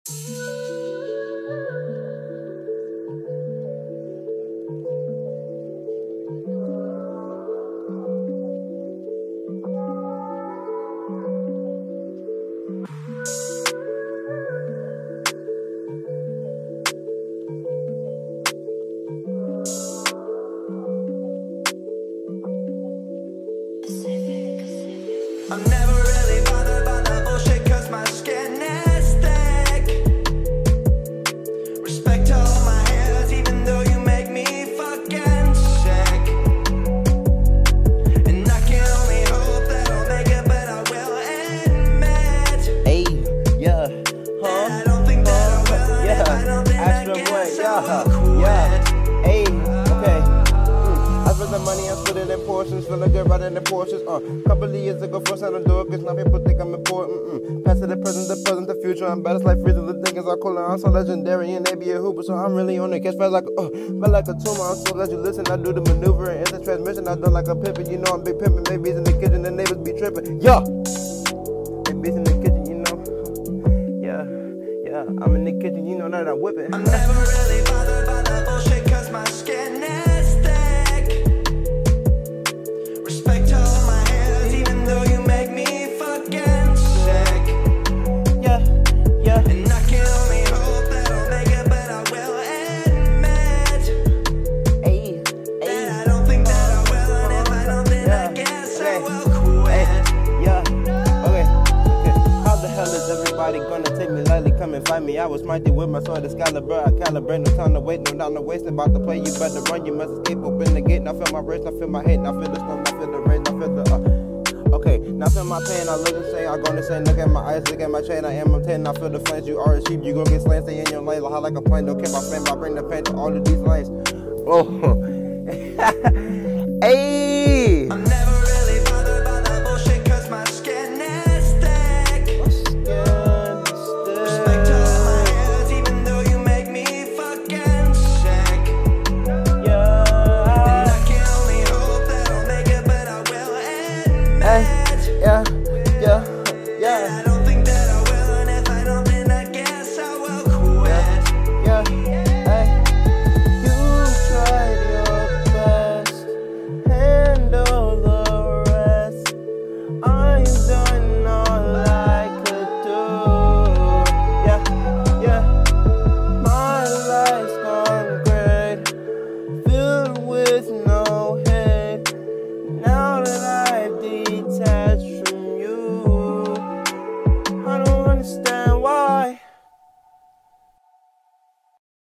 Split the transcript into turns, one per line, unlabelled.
I'm never really bothered by the bullshit cause my skin is thick. Respect to all my haters even though you make me fucking sick. And I can only hope that I'll make it, but I will admit,
hey, yeah,
that I don't think that I will, and if I don't think I guess I will quit.
hey, okay. I spent the money, I split it in portions, feeling good riding in Porsches. Couple of years ago, first I don't do it, cause now people think I'm important. Past to the present, the future. I'm bad as life, freezing the things I call it. I'm so legendary and they be a hooper, so I'm really on it. Catch fast like a tumor. I'm so glad you listen. I do the maneuvering, it's a transmission. I done like a pimpin', you know I'm big pimpin'. Babies in the kitchen, the neighbors be trippin'. Yeah, babies in the kitchen, you know. Yeah, I'm in the kitchen, you know that I'm whipping.
I'm never really bothered by the bullshit cause my skin is thick. Respect to all my haters even though you make me fucking sick.
Yeah.
And I can only hope that I'll make it, but I will admit, that I don't think that I will, and if I don't then I guess I will quit.
Okay. How the hell is everybody gonna take me lightly? Come and find me. I was mighty with my sword Excalibur. I calibrate, no time to wait, no time to waste. About to play, you better run. You must escape, open the gate. Now feel my wrist, I feel my hate. Now feel the storm, I feel the rain, I feel the okay, now feel my pain. I look and say, I gonna say, look at my eyes, look at my chain. I am a 10. I feel the flames. You are a sheep. You gon' get slain. Stay in your lane, high like a plane. Don't care my flame. I bring the pain to all of these lanes. Oh, hey.